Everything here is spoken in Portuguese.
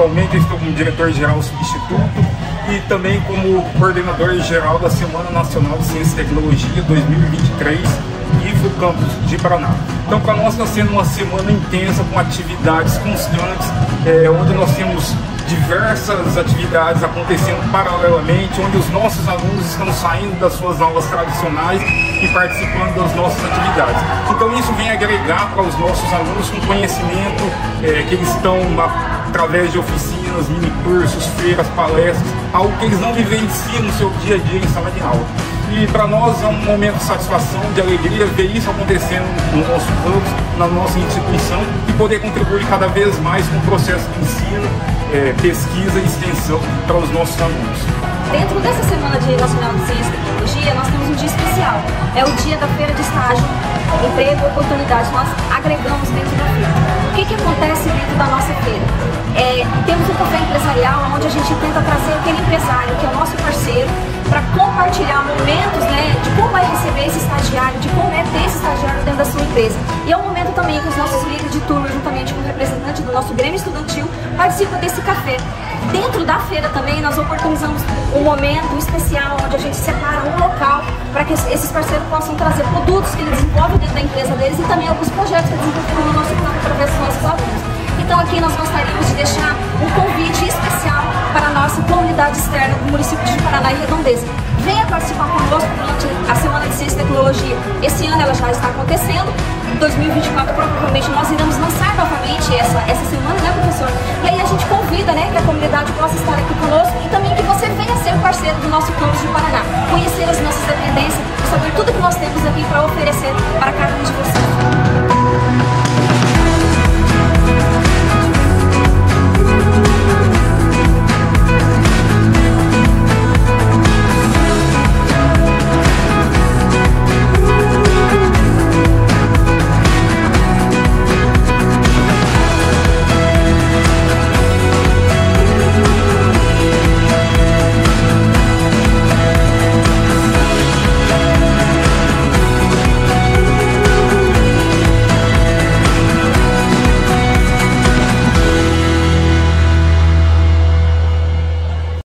atualmente eu estou como diretor-geral substituto e também como coordenador-geral da Semana Nacional de Ciência e Tecnologia 2023 IFO Campus de Paraná. Então, para nós está sendo uma semana intensa com atividades constantes, onde nós temos diversas atividades acontecendo paralelamente, onde os nossos alunos estão saindo das suas aulas tradicionais e participando das nossas atividades. Então isso vem agregar para os nossos alunos com conhecimento que eles estão através de oficinas, mini-cursos, feiras, palestras, algo que eles não vivenciam no seu dia a dia em sala de aula. E para nós é um momento de satisfação, de alegria ver isso acontecendo no nosso campus, na nossa instituição e poder contribuir cada vez mais com o processo de ensino, pesquisa e extensão para os nossos alunos. Dentro dessa Semana Nacional de Ciência e Tecnologia, nós temos um dia especial. É o dia da feira de estágio, emprego e oportunidade. Nós agregamos dentro da feira. O que acontece dentro da nossa feira? Temos um café empresarial onde a gente tenta trazer aquele empresário que é o nosso parceiro para compartilhar momentos, de como é receber esse estagiário, de como é ter esse estagiário dentro da sua empresa. E é um momento também que os nossos líderes de turma, juntamente com o representante do nosso Grêmio Estudantil, participam desse café. Dentro da feira também nós oportunizamos um momento especial onde a gente separa um local para que esses parceiros possam trazer produtos que eles desenvolvem dentro da empresa deles e também alguns projetos que eles desenvolvem no nosso campo através dos nossos alunos. Então aqui nós gostaríamos de deixar um convite especial para a nossa comunidade externa do município de Paraná e Redondeza. Venha participar conosco durante a Semana de Ciência e Tecnologia. Esse ano ela já está acontecendo. Em 2024, provavelmente, nós iremos lançar novamente essa semana, né, professor? E aí a gente convida, que a comunidade possa estar aqui conosco e também que você venha ser parceiro do nosso campus de Paraná, conhecer as nossas dependências e saber tudo que nós temos aqui para oferecer para cada um de vocês.